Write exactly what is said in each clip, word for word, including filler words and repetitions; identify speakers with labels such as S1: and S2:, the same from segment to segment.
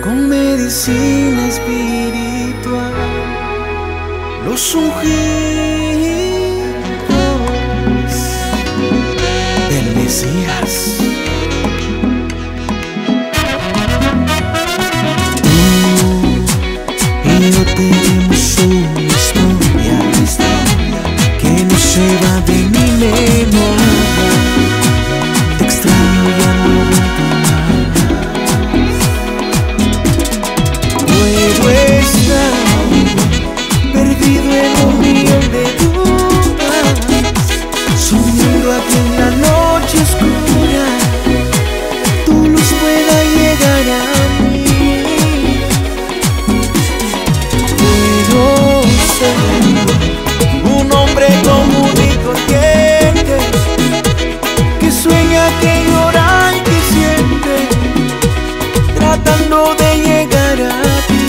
S1: con medicina espiritual, los ungidos del Mesías. Tú y yo tenemos una historia que no se va de mi memoria. Te extraño, ya no aguanto más. Puedo estar perdido en un millón de dudas, soñando a que en la noche oscura tu luz pueda llegar a mí. Puedo ser un hombre común y corriente que sueña, que llora y que siente, tratando de llegar a ti.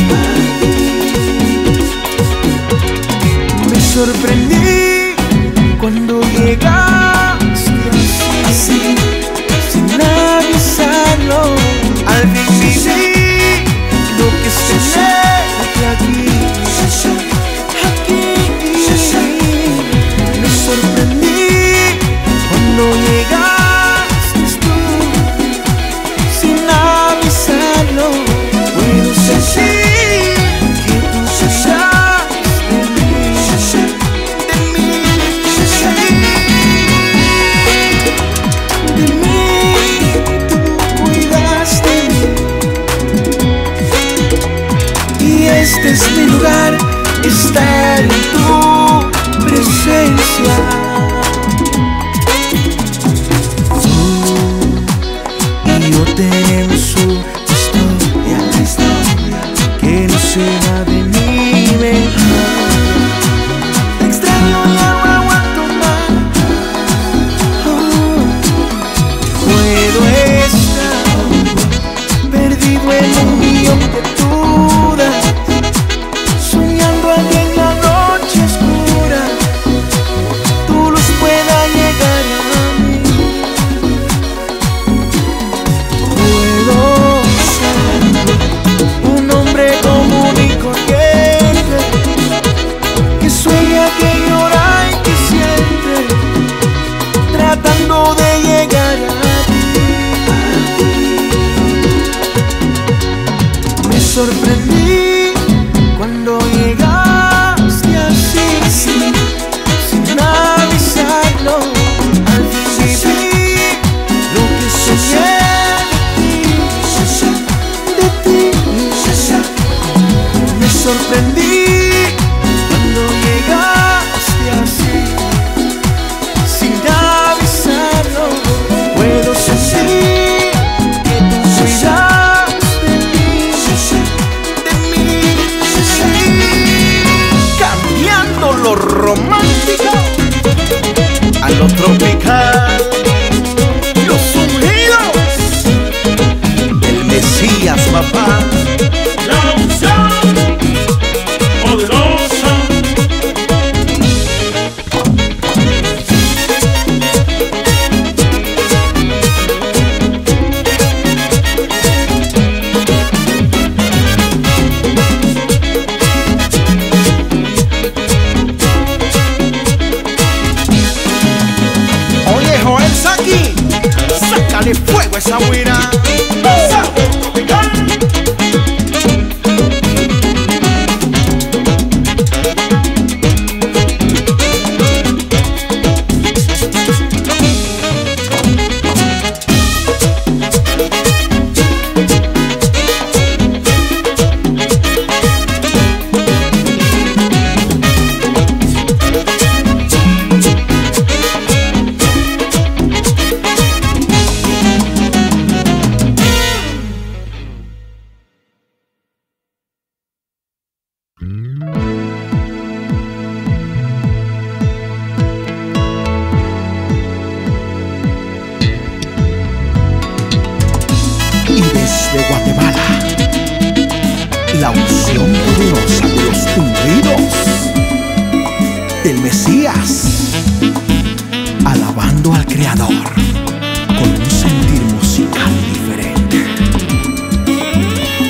S1: Me sorprendí cuando llegaste así, sin avisarlo. Al fin viví lo que soñé aquí, aquí. Me sorprendí cuando llegaste tú, sin avisarlo. Puedo sentir que tú cesaste de mí, de mí, de mí. Tú cuidaste de mí, y este es mi lugar, estar en tu presencia. Yo tenemos una historia, una historia que no se va de mi memoria. Te extraño, ya no aguanto más. Oh, puedo estar perdido en un millón de dudas, soñando a que en la noche oscura tu luz pueda llegar a mí. Un hombre común y corriente que sueña, que llora y que siente, tratando de llegar a ti. Me sorprendí cuando llegaste así, sin avisarlo. Al fin viví lo que soñé. Me sorprendí cuando llegaste así, sin avisarlo. Puedo sentir que tú cuidaste de mí, de mí, cambiando lo romántico a lo tropical. Los ungidos del Mesías, papá. Sácale fuego a esa huira. De Guatemala, la unción poderosa de los ungidos del Mesías, alabando al Creador con un sentir musical diferente.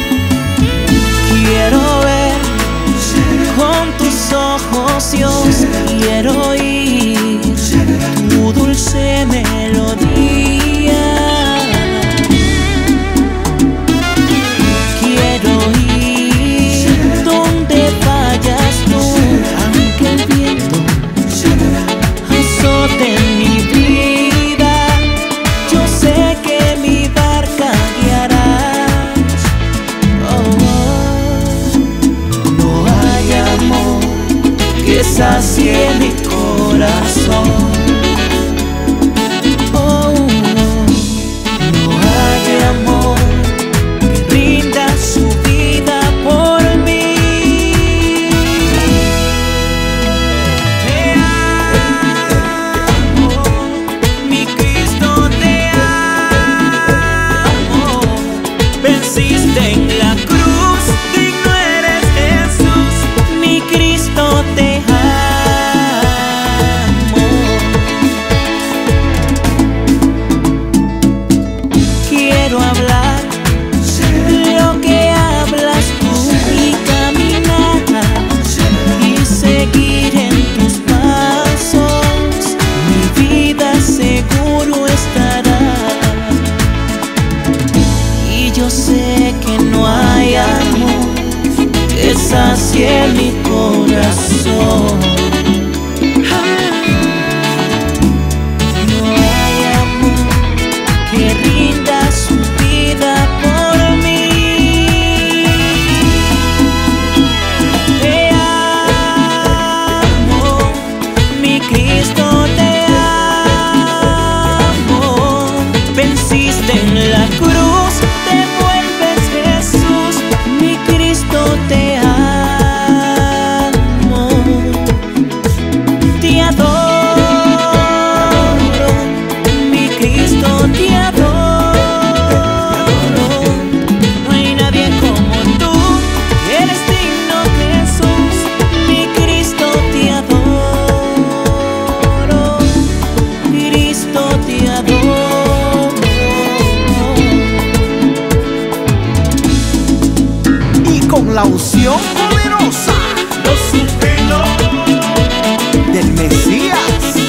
S1: la unción poderosa,
S2: los ungidos
S1: del Mesías.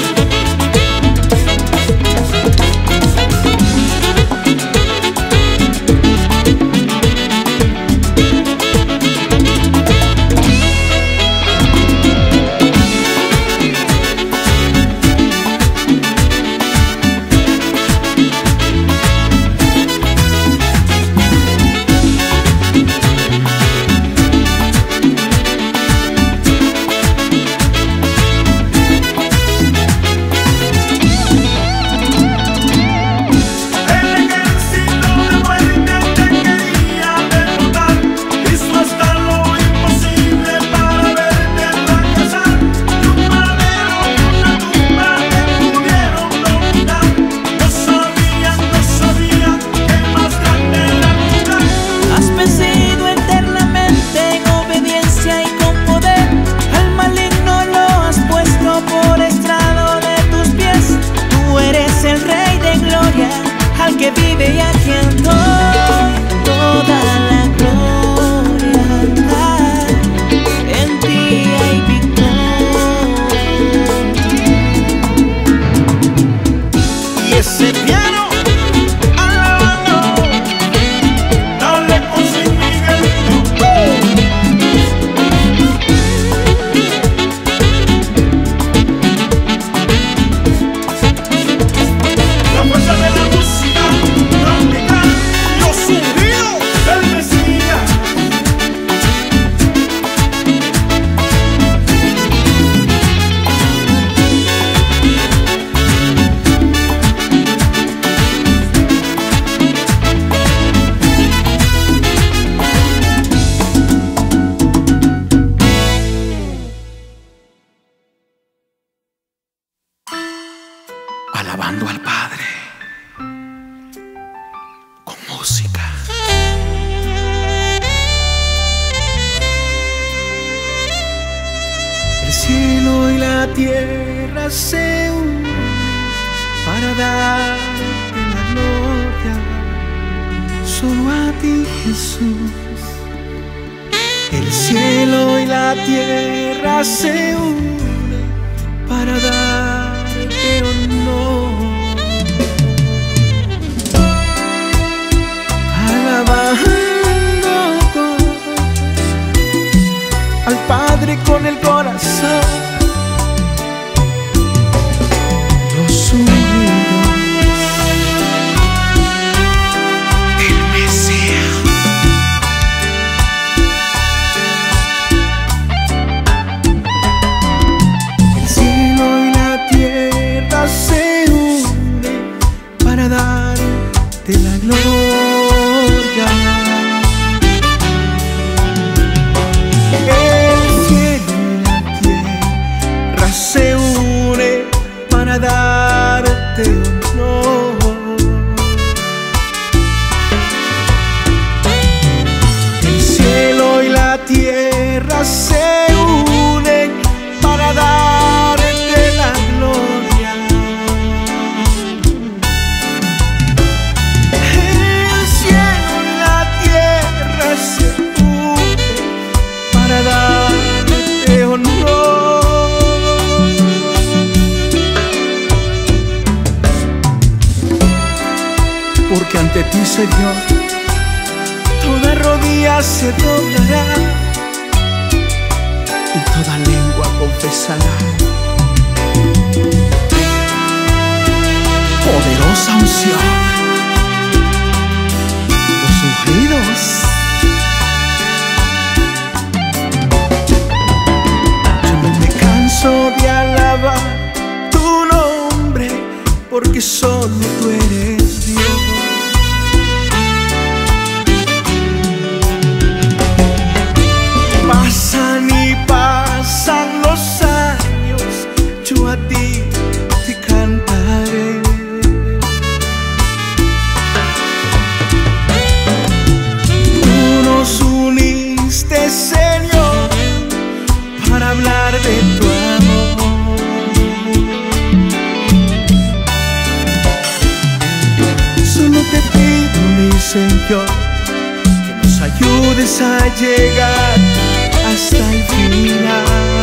S3: Que vive y a quien doy toda la gloria. En ti hay victoria.
S1: Y ese piano alabando,
S2: dale con San Miguel. La fuerza de la música tropical, los ungidos del Mesías.
S1: alabando al Padre con música. El cielo y la tierra se unen para darte la gloria, solo a ti, Jesús. El cielo y la tierra se unen para darte honor, alabando al Padre con el corazón, los unidos del Mesías. El cielo y la tierra se unen para darte la gloria. El cielo y la tierra se unen para darte honor. El cielo y la tierra se unen para darte la gloria. El cielo y la tierra se unen para darte honor. Porque ante ti, Señor, toda rodilla se doblará y toda lengua confesará. Poderosa unción, los ungidos. Yo no me canso de alabar tu nombre, porque solo tú eres Dios. Pasan y pasan los años, yo a ti te cantaré. Tú nos uniste, Señor, para hablar de tu amor. Solo te pido, mi Señor, que nos ayudes a llegar hasta el final.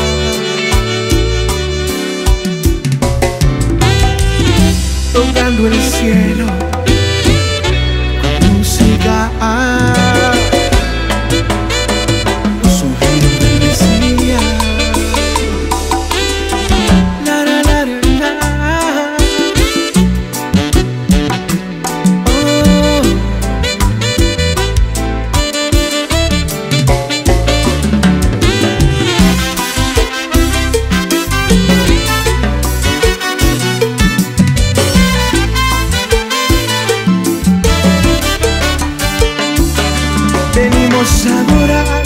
S1: Tocando el cielo con música, los sonidos del Mesías. La, la, la, la, la. Oh. Venimos a adorar,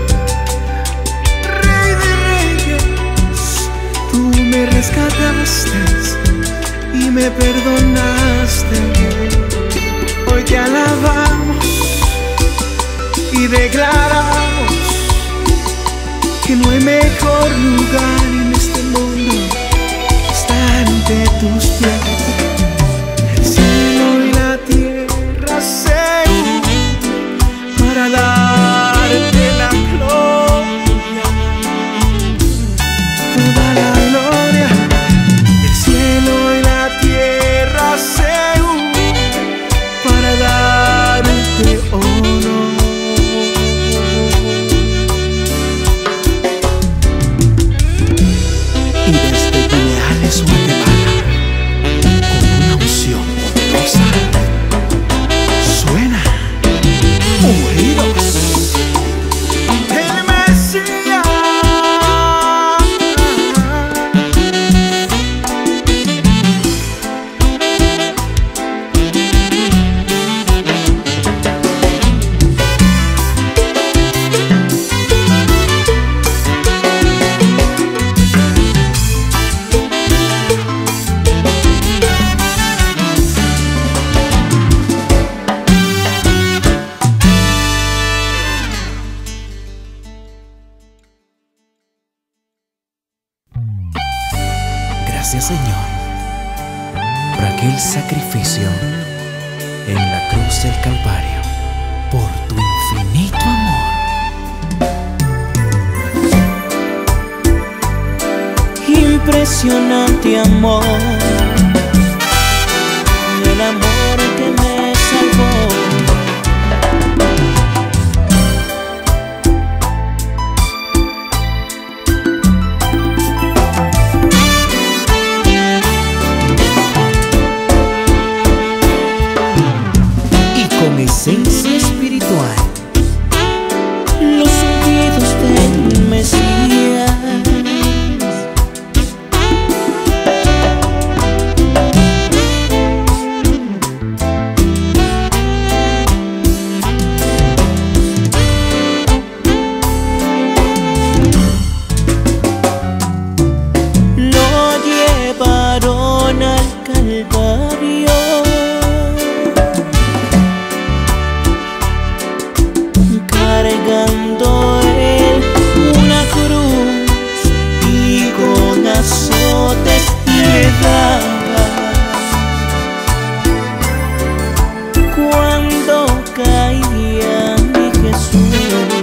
S1: Rey de Reyes. Tú me rescataste y me perdonaste. Hoy te alabamos y declaramos que no hay mejor lugar en este mundo que estar ante tus pies. El cielo y la tierra se para darte la gloria, toda la gloria. El cielo y la tierra se unen para darte honor. Y desde Pineales, Guatemala, con una unción poderosa, suena Ungidos, el Mesías. Gracias, Señor, por aquel sacrificio en la cruz del Calvario, por tu infinito amor.
S3: Impresionante amor, el amor que me salvó.
S1: Con esencia espiritual,
S3: Los ungidos del Mesías. Lo llevaron al Calvario, cargando él una cruz y con azotes le daba. Cuando caía mi Jesús,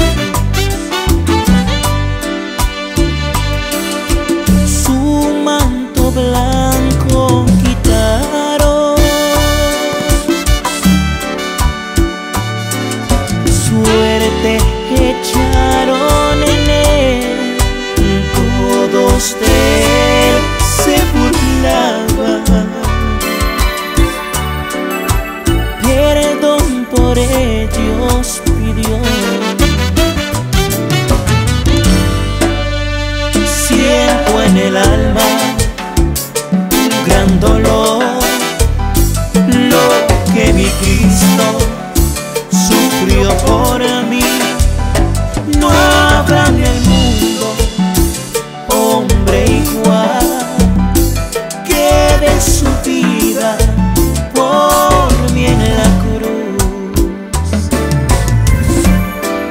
S3: su manto blanco quitaron, suerte echaron en él, todos de él se burlaban. Perdón por ellos pidió, siento en el alma un gran dolor, lo que mi Cristo sufrió por mí. No habrá en el mundo hombre igual que de su vida por mí en la cruz.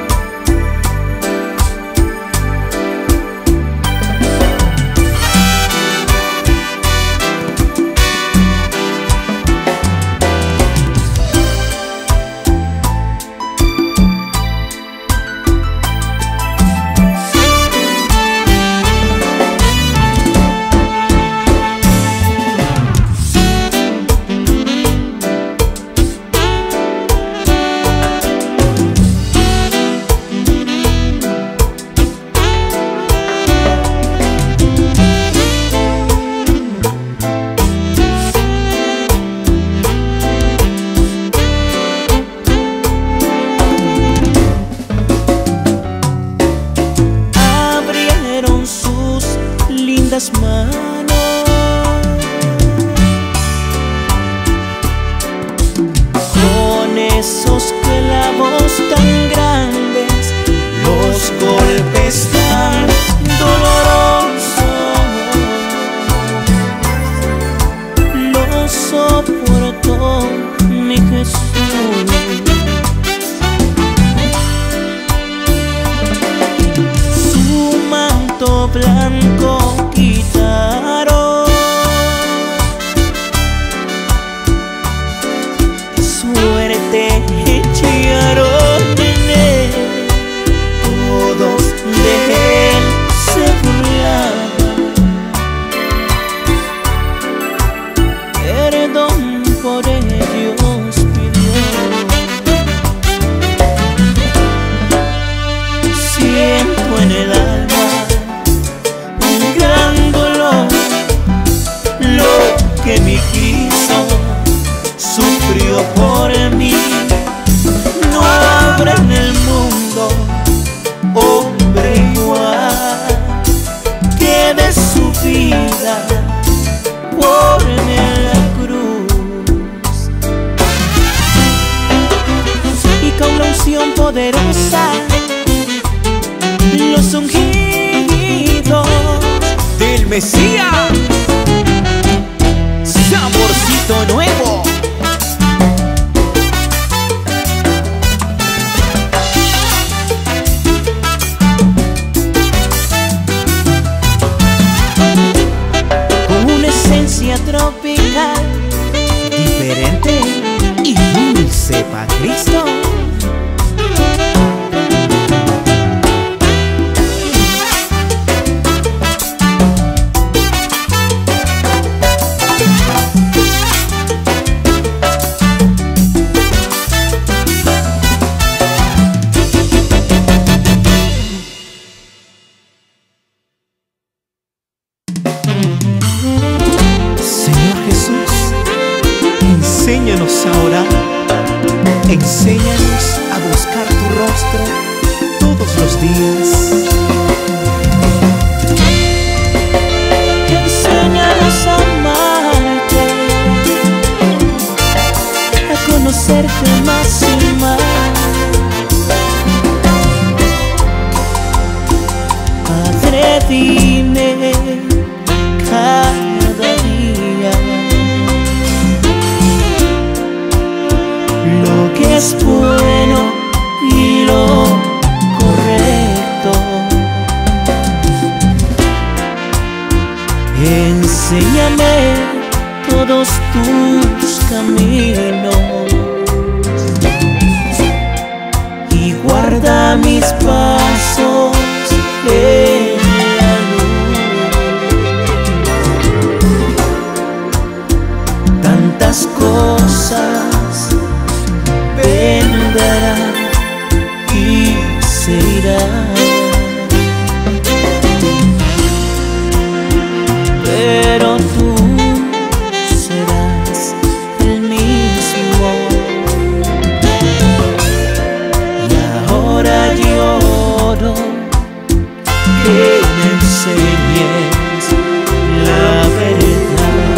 S3: sufrió por mí. No habrá en el mundo hombre igual que de su vida por mí en la cruz. Y con la unción poderosa, los ungidos del Mesías, saborcito nuevo. Con una esencia tropical, diferente y dulce pa' Cristo. Enséñanos a orar, enséñanos a buscar tu rostro todos los días. Enséñanos a amarte, a conocerte más y más. Padre, dime cada día lo que es bueno y lo correcto. Enséñame todos tus caminos y guarda mis pasos en la luz. Tantas cosas vendrán y se irán, pero tú serás el mismo. Y ahora lloro que me enseñes la verdad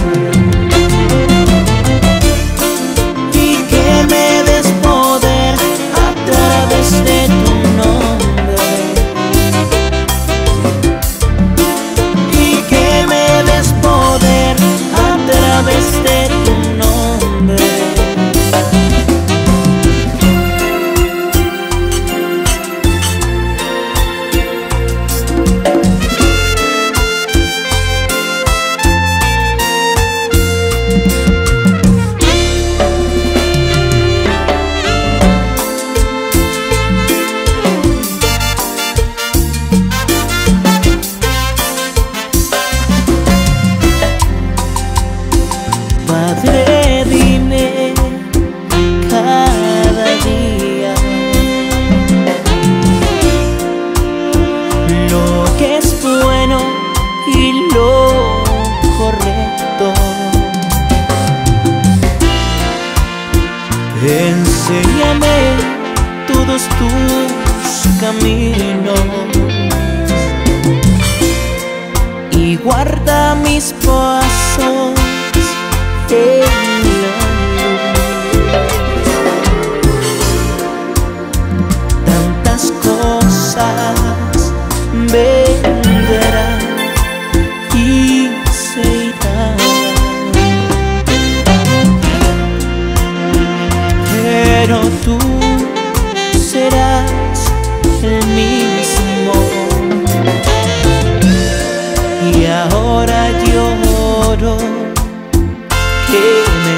S3: y que me des poder a través de tu nombre, y que me des poder a través de tu nombre. Padre, dime cada día lo que es bueno y lo correcto. Enséñame todos tus caminos y guarda mis pasos en la luz. Tantas cosas vendrán y se irán, pero tú serás el mismo. Y ahora lloro que me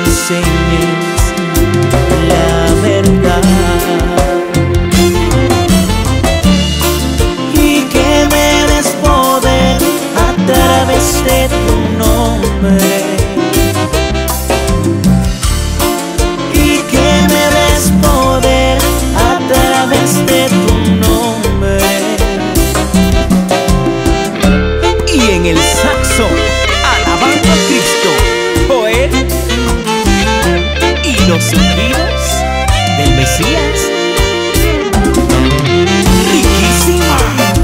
S3: Los ungidos del Mesías. Riquísima.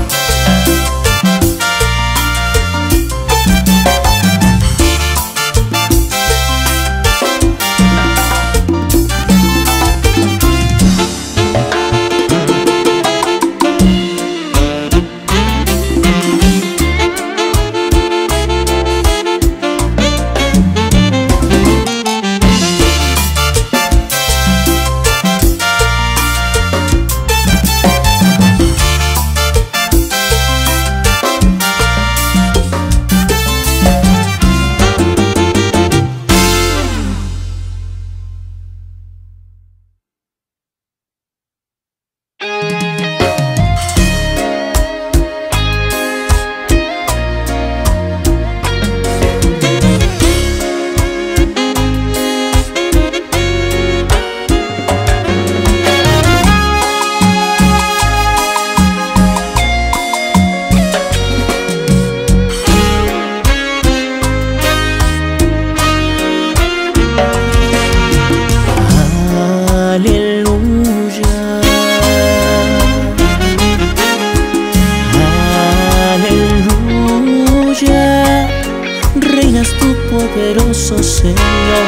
S1: Poderoso Señor,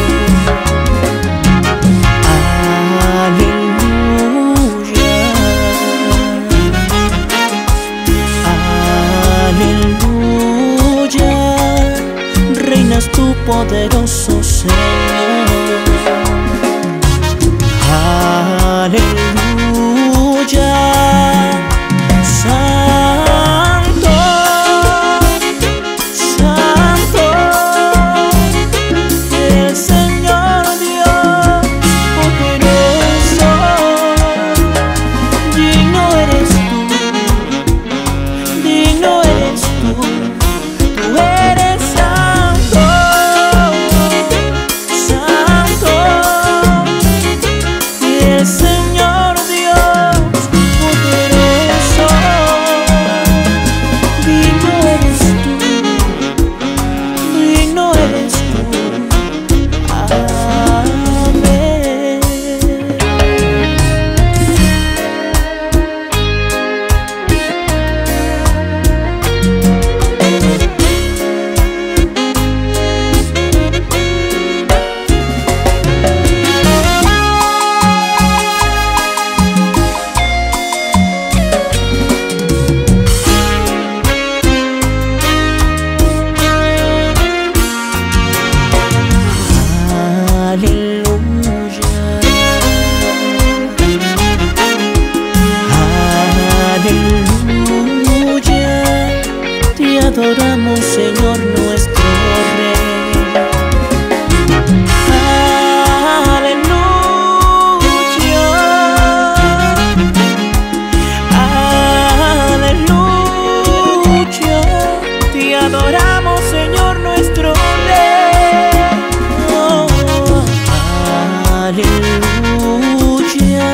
S1: aleluya, aleluya, reinas tú, poderoso Señor, aleluya. Adoramos, Señor nuestro Rey. Aleluya, aleluya. Te adoramos, Señor nuestro Rey. Oh, aleluya.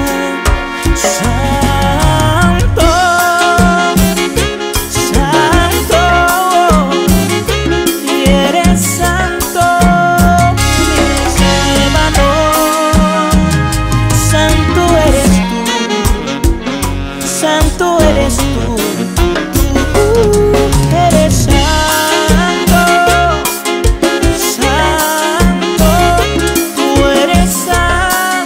S1: Santo eres tú, tú eres santo, santo, tú eres santo.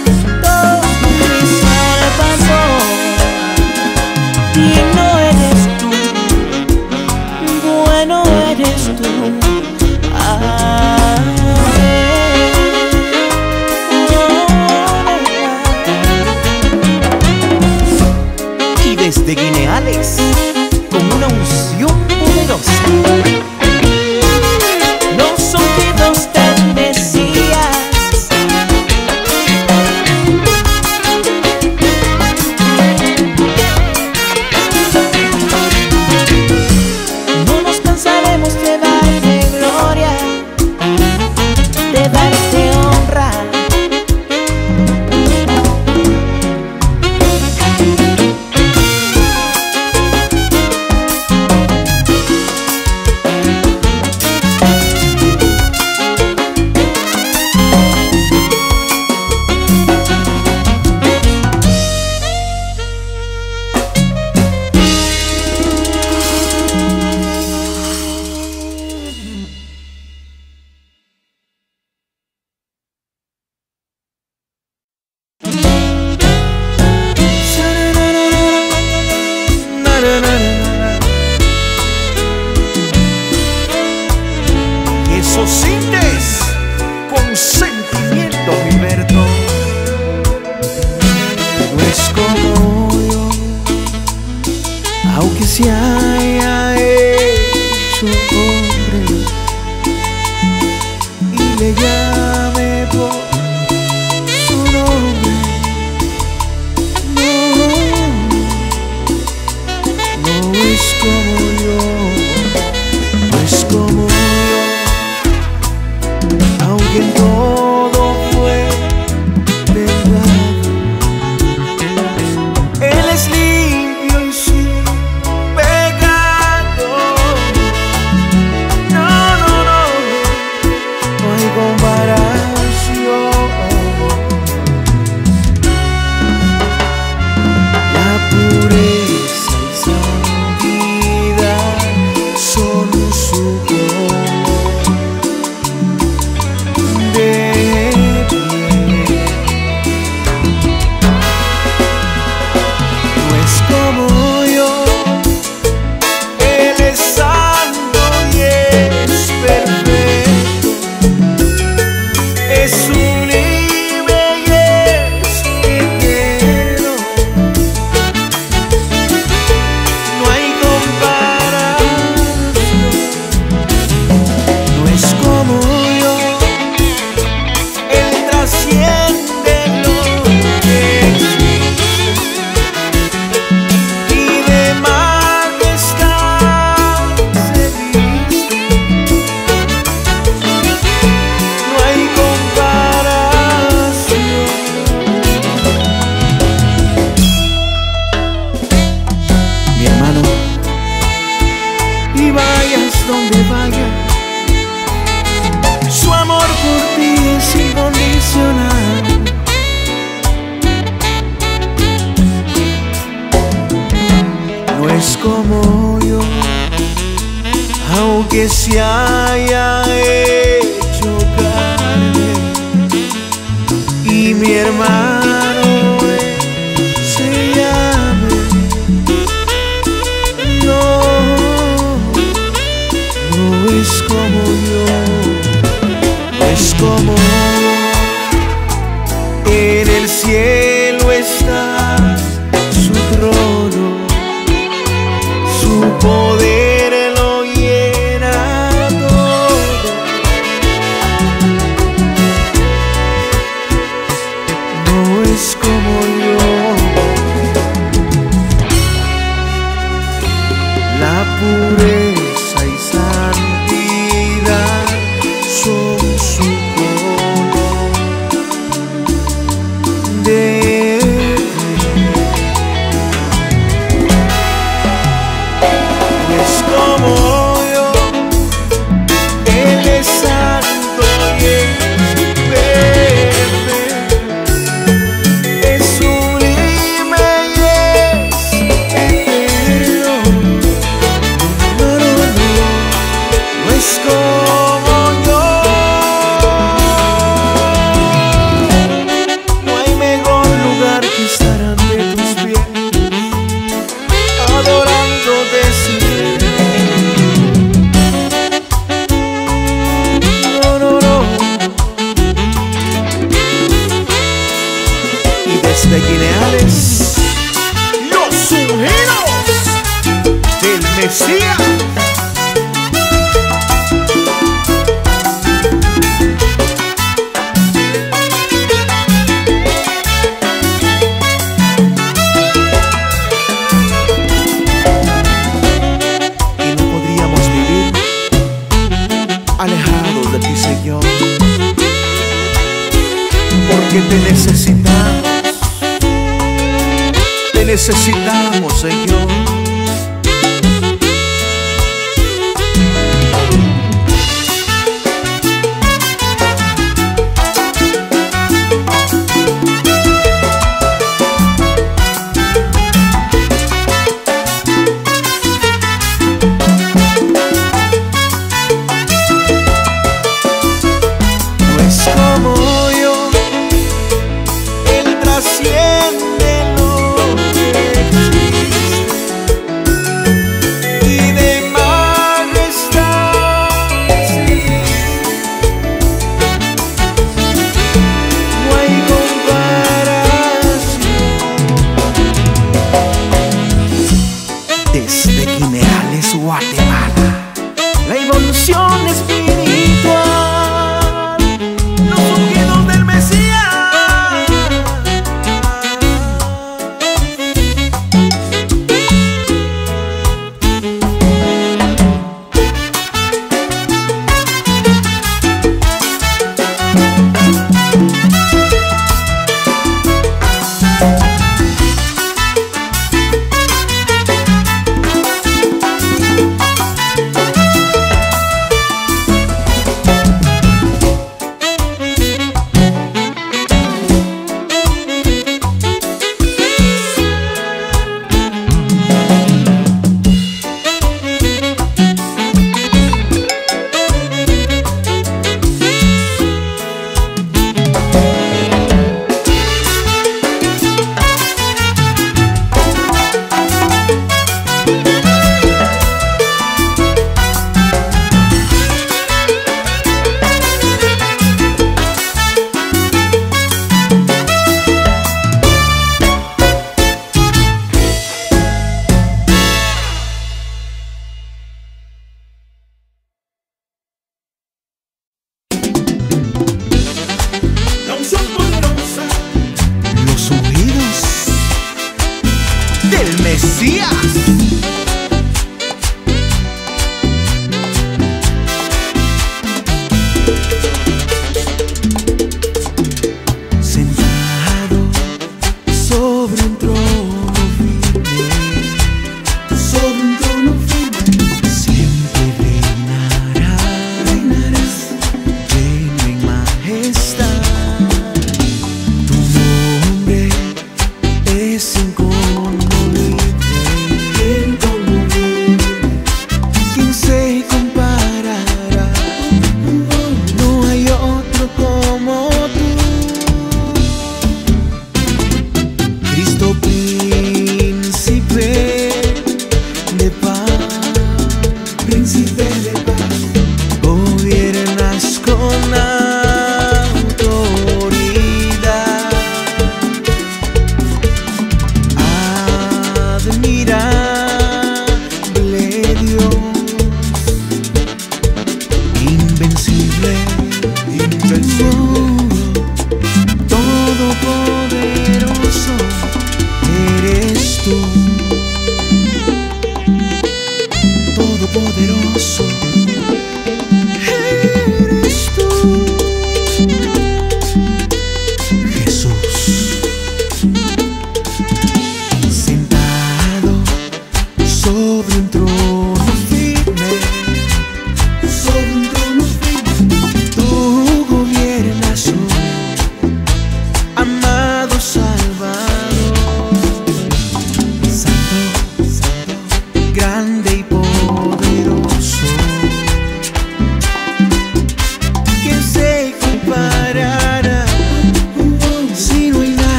S1: aunque se haya hecho carne y mi hermano se llame, no, no es como yo, no es como en el cielo está su trono, su poder lo llena todo. No es como yo, la pureza y santidad son su color de como yo, Él es santo y es perfecto, es sublime y es eterno. No, no, no, no es como yo. No hay mejor lugar que estar ante tus pies, adorándote siempre. De Guineales, los ungidos del Mesías. Y no podríamos vivir alejados de ti, Señor, porque te necesitamos. Te necesitamos, Señor. No es como yo, Él trasciende lo que existe.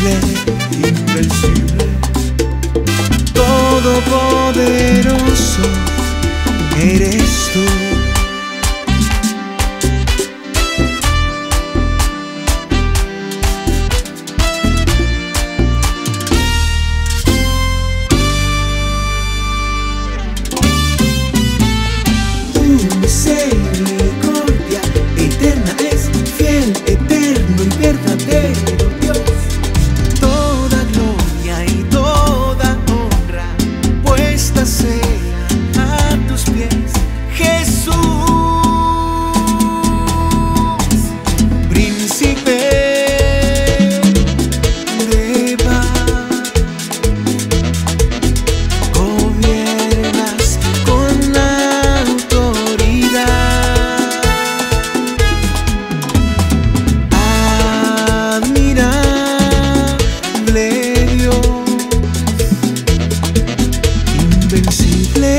S1: invencible, invencible, todopoderoso eres tú. Tu misericordia eterna es fiel, eterno y verdadero Dios. Toda gloria y toda honra puesta sea a tus pies, Jesús, príncipe de paz. Gobiernas con autoridad, admirable Dios, invencible,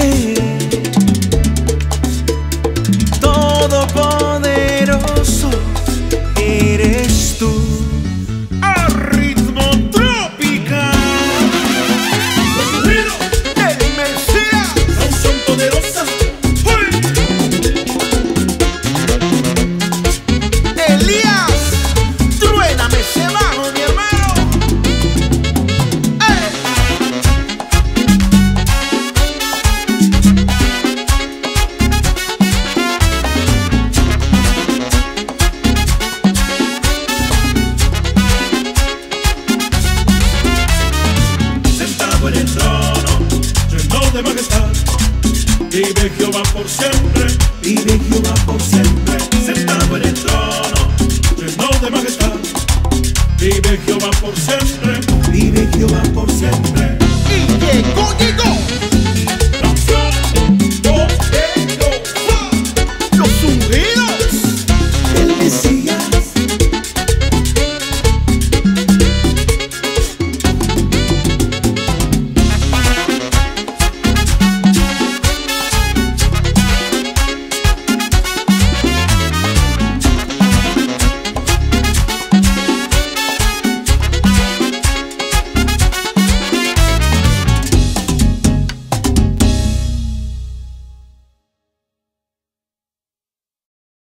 S1: todopoderoso eres tú.
S2: A ritmo tropical. Los sonidos del Mesías. La unción poderosa. ¡Uy!
S1: Elías, truéname ese bajo, mi hermano. ¡Eh!
S2: Sentado en el trono, lleno de majestad, vive Jehová por siempre,
S1: Vive Jehová por siempre,
S2: sentado en el trono, lleno de majestad, vive Jehová por siempre,
S1: vive Jehová por siempre.
S2: y llegó